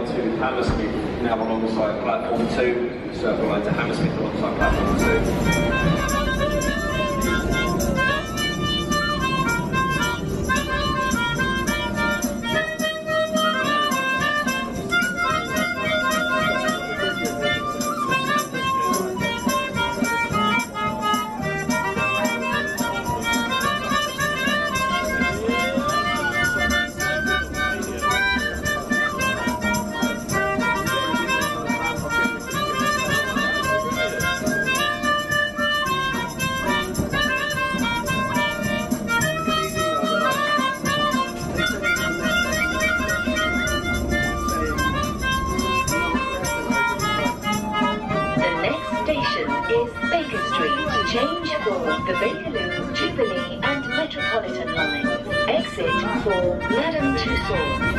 line to Thameslink, now alongside platform 2. Circle line to Thameslink alongside platform 2. Change for the Bakerloo, Jubilee and Metropolitan lines. Exit for Madame Tussauds.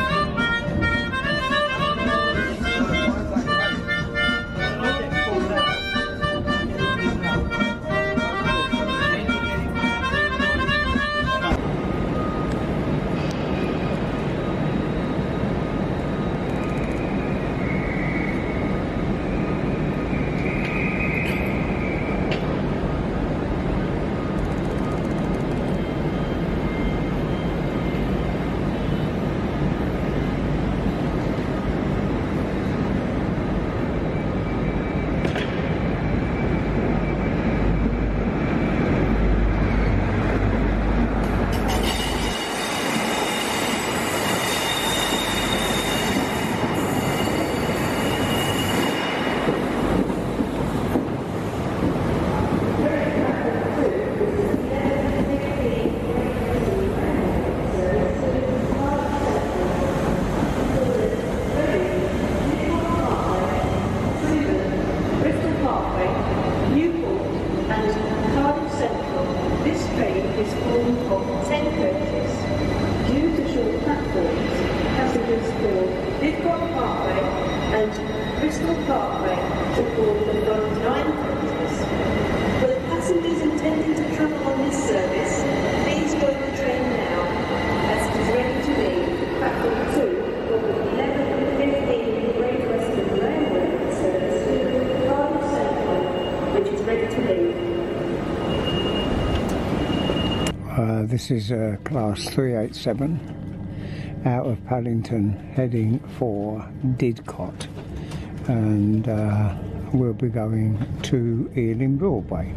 This is class 387 out of Paddington heading for Didcot, and we'll be going to Ealing Broadway.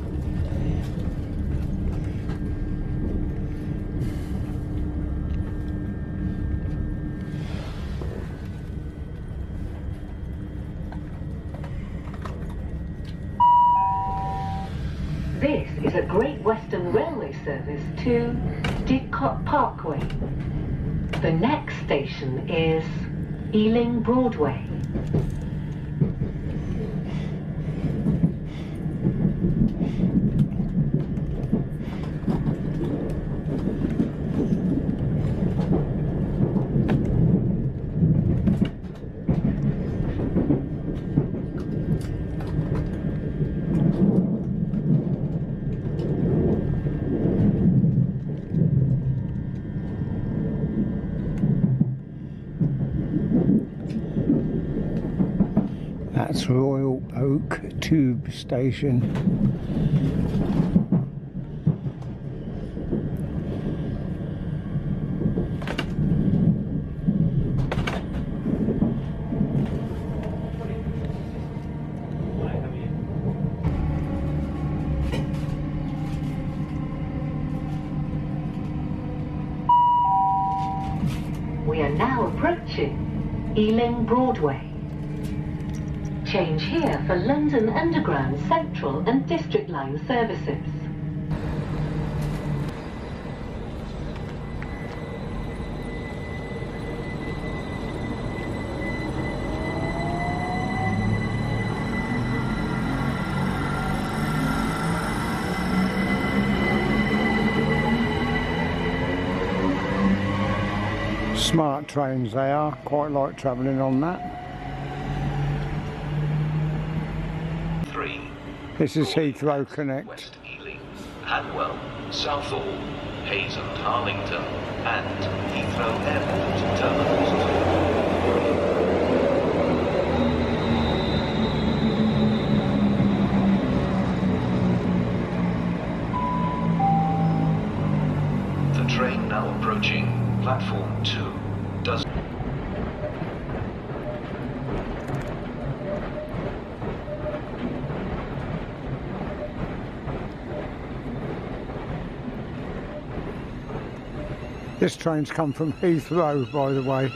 This is a Great Western Railway service to Didcot Parkway. The next station is Ealing Broadway. That's Royal Oak Tube Station. We are now approaching Ealing Broadway. Change here for London Underground, Central and District Line services. Smart trains they are, quite like travelling on that. This is Heathrow Connect. West Ealing, Hanwell, Southall, Hayes and Farringdon, and Heathrow Airport Terminals 2. This train's come from Heathrow, by the way.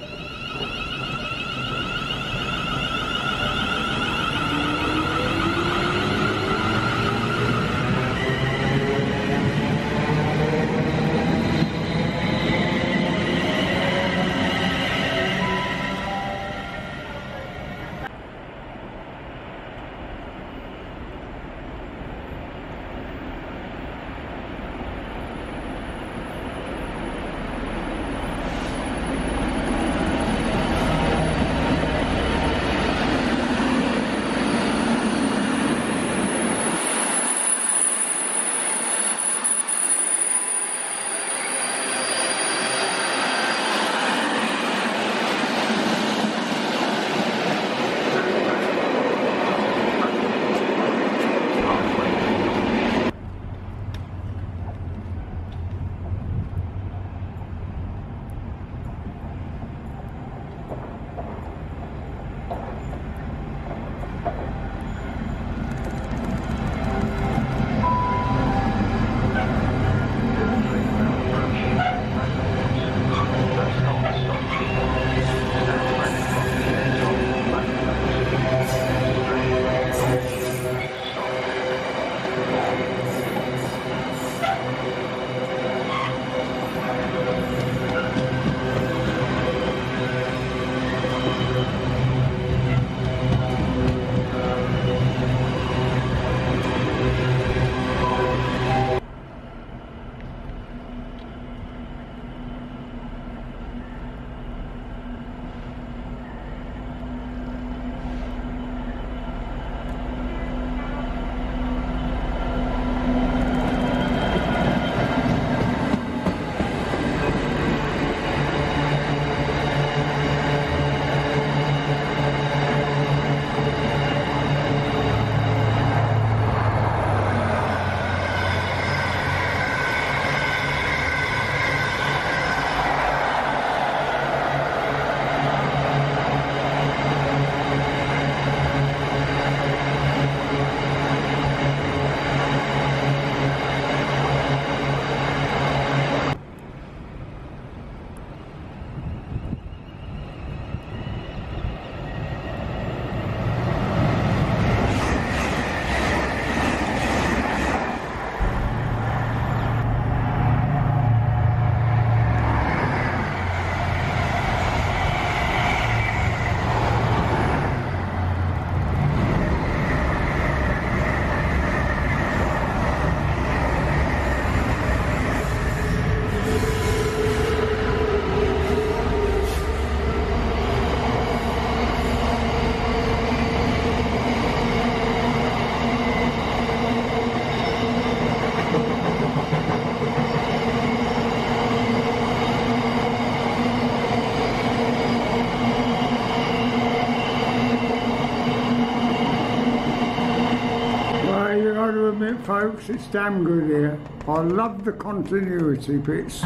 Folks, it's damn good here. I love the continuity bits.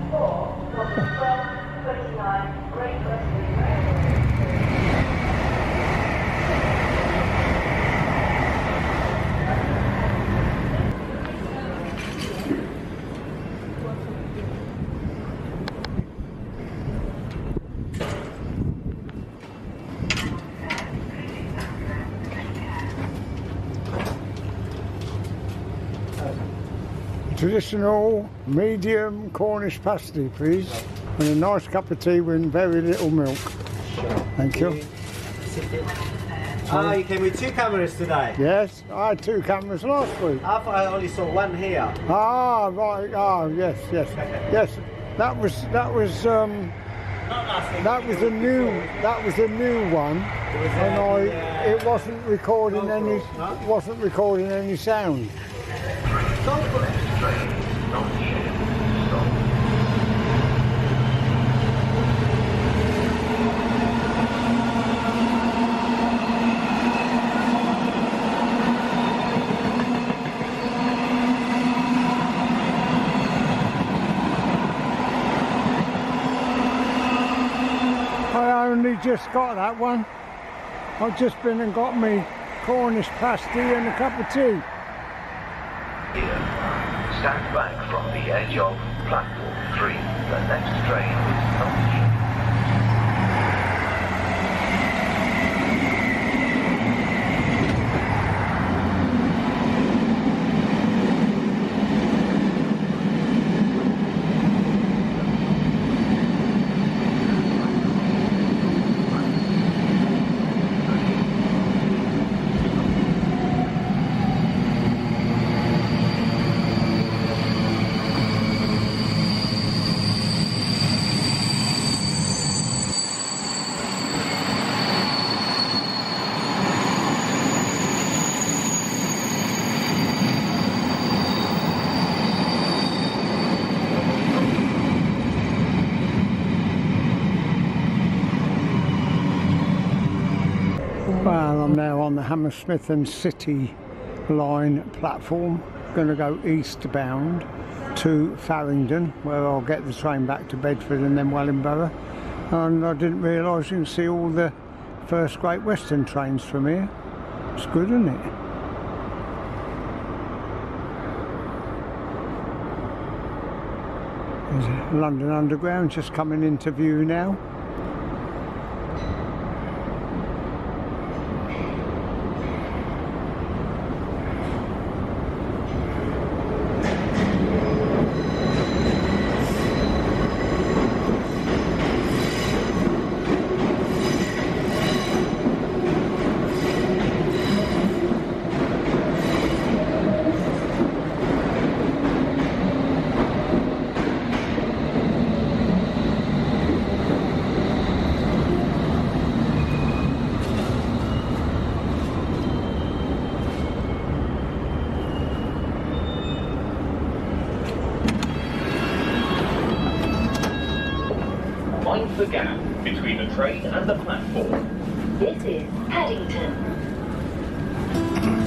Traditional medium Cornish pasty, please, and a nice cup of tea with very little milk. Sure. Thank you. Oh, you came with 2 cameras today? Yes, I had 2 cameras last week. I thought I only saw 1 here. Ah, right. Ah, yes. That was the new one, and it wasn't recording any sound. I only just got that one. I've just been and got me Cornish pasty and a cup of tea. Stand back from the edge of platform 3. The next train is Norwich. Well, I'm now on the Hammersmith and City line platform, going to go eastbound to Farringdon, where I'll get the train back to Bedford and then Wellingborough. And I didn't realise you can see all the first Great Western trains from here. It's good, isn't it? There's a London Underground just coming into view now. Mind the gap between the train and the platform. This is Paddington.